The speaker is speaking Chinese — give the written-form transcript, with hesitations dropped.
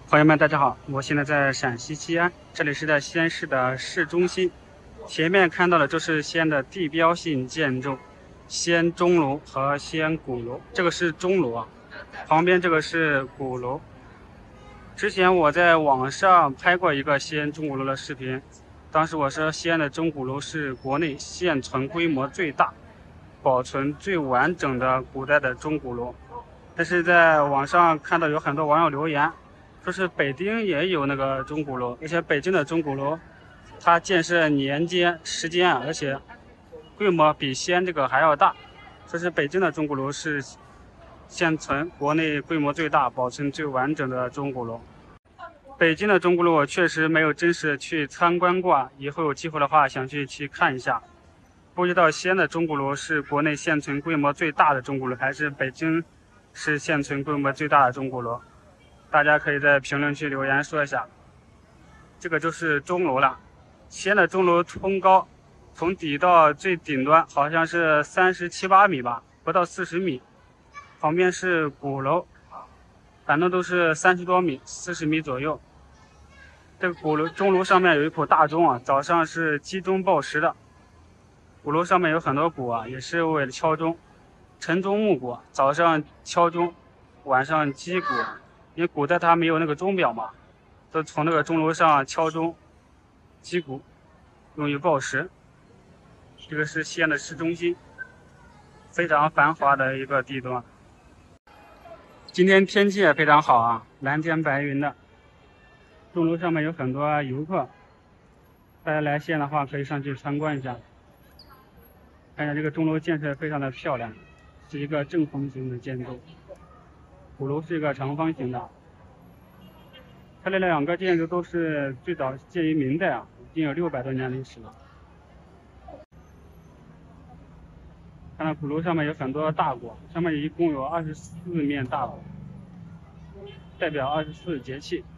朋友们，大家好，我现在在陕西西安，这里是在西安市的市中心。前面看到的就是西安的地标性建筑，西安钟楼和西安鼓楼。这个是钟楼啊，旁边这个是鼓楼。之前我在网上拍过一个西安钟鼓楼的视频，当时我说西安的钟鼓楼是国内现存规模最大、保存最完整的古代的钟鼓楼。但是在网上看到有很多网友留言，说是北京也有那个钟鼓楼，而且北京的钟鼓楼，它建设时间而且规模比西安这个还要大，说是北京的钟鼓楼是现存国内规模最大、保存最完整的钟鼓楼。北京的钟鼓楼我确实没有真实去参观过，以后有机会的话想去看一下。不知道西安的钟鼓楼是国内现存规模最大的钟鼓楼，还是北京是现存规模最大的钟鼓楼？大家可以在评论区留言说一下。这个就是钟楼了，西安的钟楼通高，从底到最顶端好像是37、38米吧，不到40米。旁边是鼓楼，反正都是30多米、40米左右。这个钟楼上面有一口大钟啊，早上是击钟报时的。鼓楼上面有很多鼓啊，也是为了敲钟。晨钟暮鼓，早上敲钟，晚上击鼓。因为古代它没有那个钟表嘛，都从那个钟楼上敲钟、击鼓，用于报时。这个是西安的市中心，非常繁华的一个地段。今天天气也非常好啊，蓝天白云的。钟楼上面有很多游客，大家来西安的话可以上去参观一下。看一下这个钟楼建设非常的漂亮，是一个正方形的建筑。鼓楼是一个长方形的。它这两个建筑都是最早建于明代啊，已经有600多年历史了。看到鼓楼上面有很多大鼓，上面一共有24面大鼓，代表24节气。